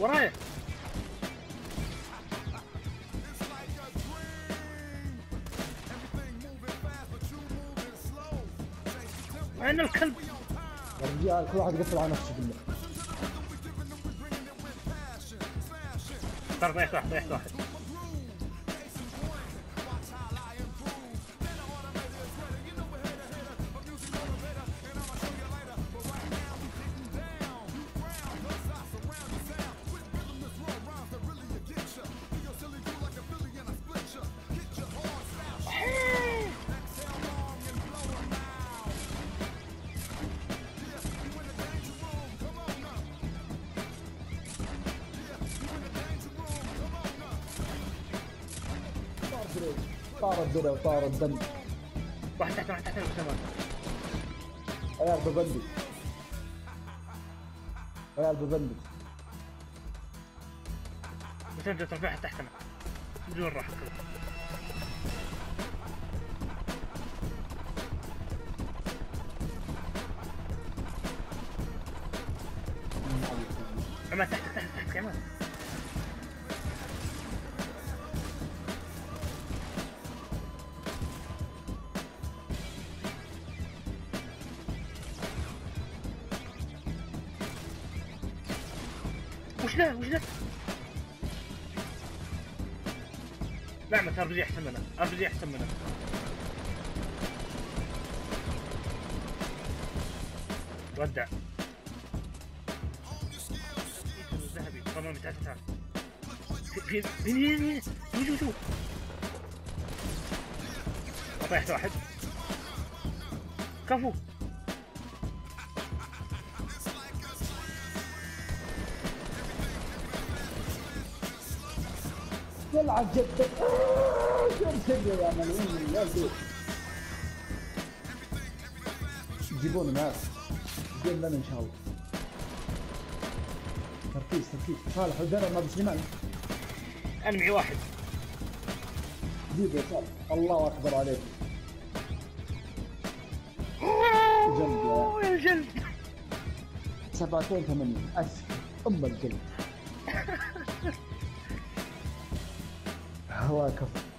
ورايا. وين الكلب؟ يا رجال كل واحد يقفل على نفسه بالله. ترى ضيعت واحد ضيعت واحد. طار الدرع وطار الدم. واحد تحت واحد تحت كمان. عيال ببندق. عيال ببندق. بس انت ترى في واحد تحتنا بدون راحة كذا. عماد تحت عماد. وش ذا وش ذا؟ لا ما ار بي جي احسن منه، ار بي جي احسن منه. ودع. الذهبي طبعا تعال تعال. في شو طيحت واحد. كفو. يلعب جدك. شو مسوي يا ملعون يا ولدي؟ يجيبون ناس يجيب لنا ان شاء الله. تركيز صالح ودنا ما بسليمان. انا معي واحد. جيب يا صالح. الله اكبر عليك. جلد يا جلد. 7-8 ام الجلد. هوا كفو.